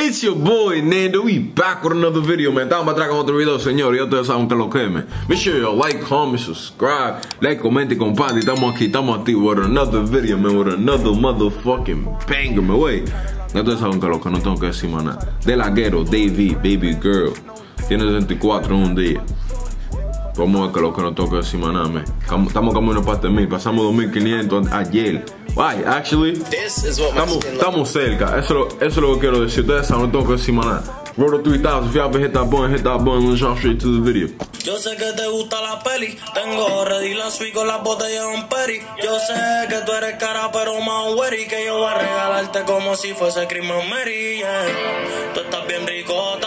It's your boy Nando. We back with another video, man. Estamos atrás con otro video, señor. Y ustedes saben que lo queme. Make sure you like, comment, subscribe, like, comment y comparte. Estamos aquí, estamos activos with another video, man. With another motherfucking banger, man. Wey, ustedes saben que lo que no tengo que decir más nada. De la Ghetto, Davey, baby girl. Tiene 64 en un día. Vamos a ver que lo que no tengo que decir más nada, man. Estamos camino para 1000. Pasamos 2500 ayer. Why? Actually, estamos cerca. Eso es lo que quiero decir. Ustedes saben, no tengo que decir más nada. Roll the 3000. If y'all hit that button, let's jump straight to the video. Yo sé que te gusta la peli. Tengo ready la suite con las botellas de un peri. Yo sé que tú eres cara, pero más worry. Que yo voy a regalarte como si fuese Christmas Mary, yeah. Tú estás bien ricota.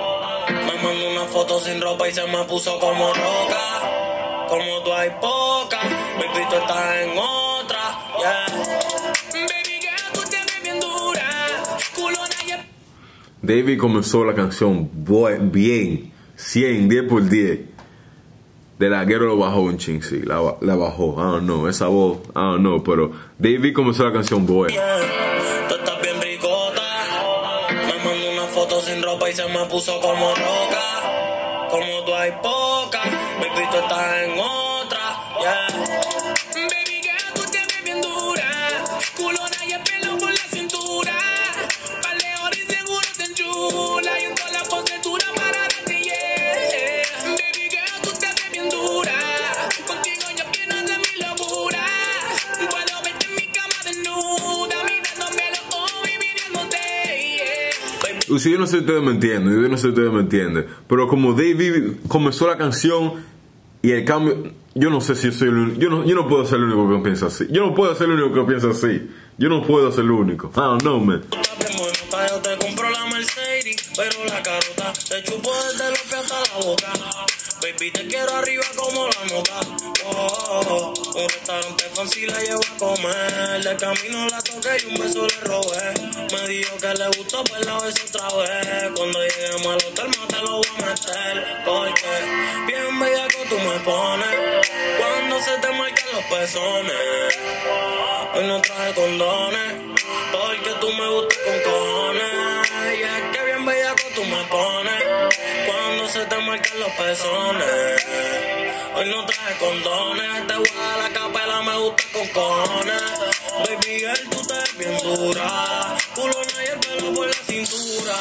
Me mandó una foto sin ropa y se me puso como roca. Como tú hay poca. Mi pito está en otra, yeah. Baby girl, tú te ves bien dura. Culona ya. Davey comenzó la canción bien, 100, 10 por 10. De la Ghetto lo bajó un ching, sí, la bajó. I don't know, esa voz, I don't know, pero Davey comenzó la canción buena. Tú estás bien ricota. Me mandó una foto sin ropa y se me puso como roca. Como tú hay poca. Mi pito está en otra, yeah. Baby girl, tú te ves bien dura. Culona y el pelo por la cintura. Paleor y seguro te enchula. Y en toda la postura para darte, yeah. Baby girl, tú te ves bien dura. Contigo yo quiero hacer mi locura. Puedo verte en mi cama desnuda. Mirándome los ojos y mirándote, yeah. Sí, yo no sé si ustedes me entienden, pero como Davey comenzó la canción y el cambio, yo no sé si yo soy el único, yo no puedo ser el único que piensa así. Yo no puedo ser el único que piensa así. Yo no puedo ser el único. I don't know, man. Yo te compro la Mercedes, pero la carota te chupo desde los pies hasta la boca. Baby, te quiero arriba como la nota. Oh, un restaurante fancy la llevo a comer. De camino la toqué y un beso le robé. Me dijo que le gustó, pues la beso otra vez. Cuando lleguemos al hotel más te lo voy a meter. Porque bien bellaco tú me pones. Cuando se te marcan los pezones. Hoy no traje condones. Porque tú me gustas con cojones. Y es que bien bellaco tú me pones. Cuando se te marcan los pezones. Hoy no traje condones. Te voy a dar la capela, me gusta con cojones. Baby girl, tú te ves bien dura. Culona y el pelo por la cintura.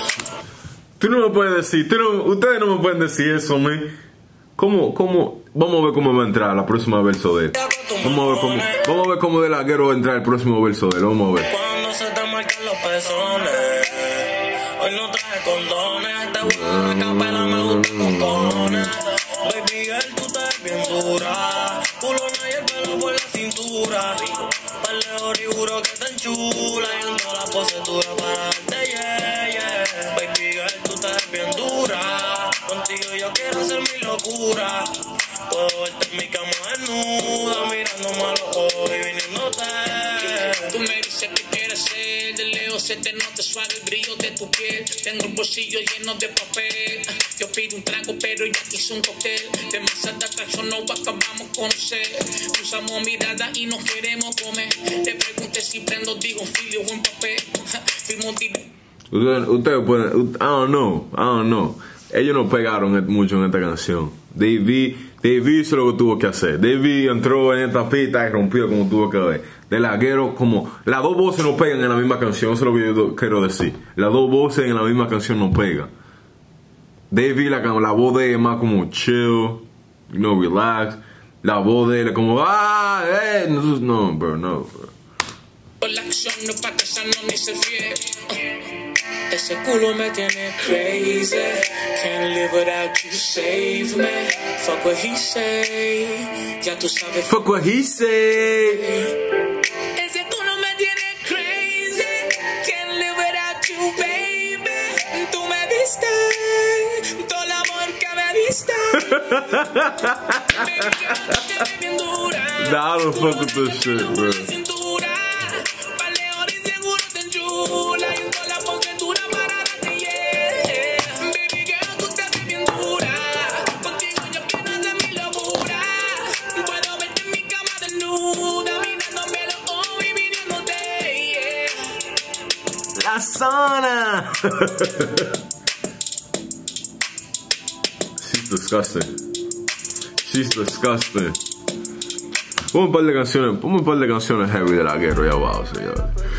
Tú no me puedes decir, ustedes no me pueden decir eso, man. ¿Cómo? Vamos a ver cómo va a entrar la próxima verso de él. Vamos a ver cómo de la Ghetto va a entrar el próximo verso de él. Vamos a ver. Cuando se te marcan los pezones. Hoy no traje condones. Te voy a dar la capela, me gusta con cojones. Baby girl, tú te ves bien dura. Culona y el pelo por la cintura. Paleor y juro que te enchula. Y en toda la postura para darte, yeah, yeah. Baby girl, tú te ves bien dura. Contigo yo quiero hacer mi locura. Puedo verte en mi cama desnuda, mirándome a los ojos y viniéndote. Tú me dices que quieres ser, de lejos se te nota suave el brillo de tu piel. Tengo un bolsillo lleno de papel. Yo pido un trago, pero ya te hice un cóctel. Demasiada atracción, nos acabamos de conocer. Cruzamos miradas y nos queremos comer. Te pregunté si prendo, digo un filio o un papel. Fuimos Ustedes pueden, I don't know. Ellos no pegaron mucho en esta canción. Davey hizo lo que tuvo que hacer. Davey entró en esta pista y rompió como tuvo que ver. De la Ghetto, como las dos voces no pegan en la misma canción. Eso es lo que yo quiero decir. Las dos voces en la misma canción no pegan. Davey, la voz de él es más como chill, relax. La voz de él es como, no, bro. la acción, no pa' casarnos ni ser fiel. Ese culo me tiene crazy. Can't live without you, save me. Fuck what he say. Ya tú sabes. Fuck what he say. Ese culo me tiene crazy. Can't live without you, baby. Tú me diste todo el amor que me diste. Nah, I don't fuck with this shit, bro. la zona. She's disgusting. She's disgusting. Ponme un par de canciones heavy de la Ghetto, ya abajo, señores.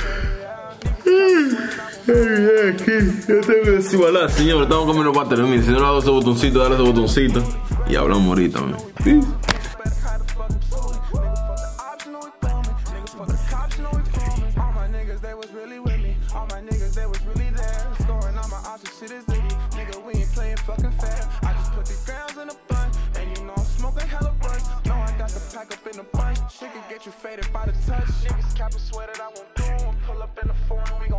Ya tengo que desigualar, señores. Estamos comiendo para terminar. Si no le hago ese botoncito, dale ese botoncito. Y hablamos ahorita, man. Peace. Shit can get you faded by the touch. Niggas cap a swear that I won't do. Pull up in the foreign, we gon'